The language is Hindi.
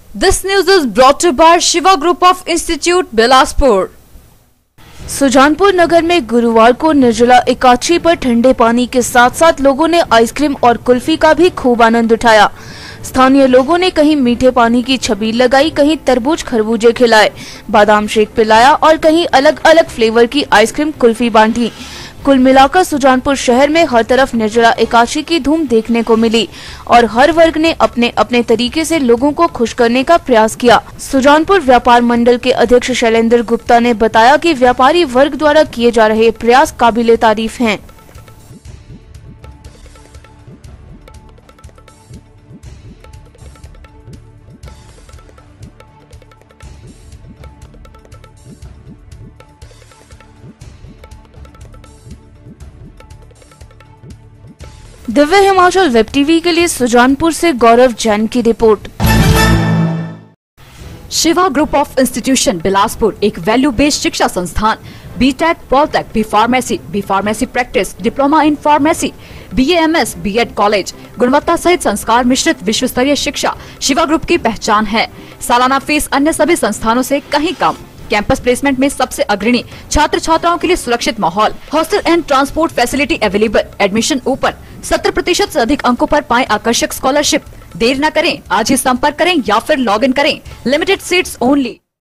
This news is brought to you by Shiva Group of Institute, Bilaspur. Sujanpur नगर में गुरुवार को निर्जला एकादशी पर ठंडे पानी के साथ साथ लोगों ने आइसक्रीम और कुल्फी का भी खूब आनंद उठाया। स्थानीय लोगों ने कहीं मीठे पानी की छबील लगाई, कहीं तरबूज खरबूजे खिलाए, बादाम शेक पिलाया और कहीं अलग अलग फ्लेवर की आइसक्रीम कुल्फी बांटी। कुल मिलाकर सुजानपुर शहर में हर तरफ निर्जला एकादशी की धूम देखने को मिली और हर वर्ग ने अपने अपने तरीके से लोगों को खुश करने का प्रयास किया। सुजानपुर व्यापार मंडल के अध्यक्ष शैलेंद्र गुप्ता ने बताया कि व्यापारी वर्ग द्वारा किए जा रहे प्रयास काबिले तारीफ हैं। दिव्य हिमाचल वेब टीवी के लिए सुजानपुर से गौरव जैन की report. Shiva group of institution Bilaspur एक वैल्यू बेस्ड शिक्षा संस्थान, B Tech, polytech, B pharmacy practice, diploma in pharmacy, BA/MS, B.Ed college, गुणवत्ता सहित संस्कार मिश्रित विश्व स्तरीय शिक्षा शिवा ग्रुप की पहचान है। सालाना फीस अन्य सभी संस्थानों से कहीं कम। कैंपस प्लेसमेंट में सबसे अग्रणी, छात्र छात्राओं के लिए सुरक्षित माहौल, hostel and transport facility available, admission open, 70% से अधिक अंकों पर पाएं आकर्षक स्कॉलरशिप। देर न करें, आज ही संपर्क करें या फिर लॉग इन करें। Limited seats only.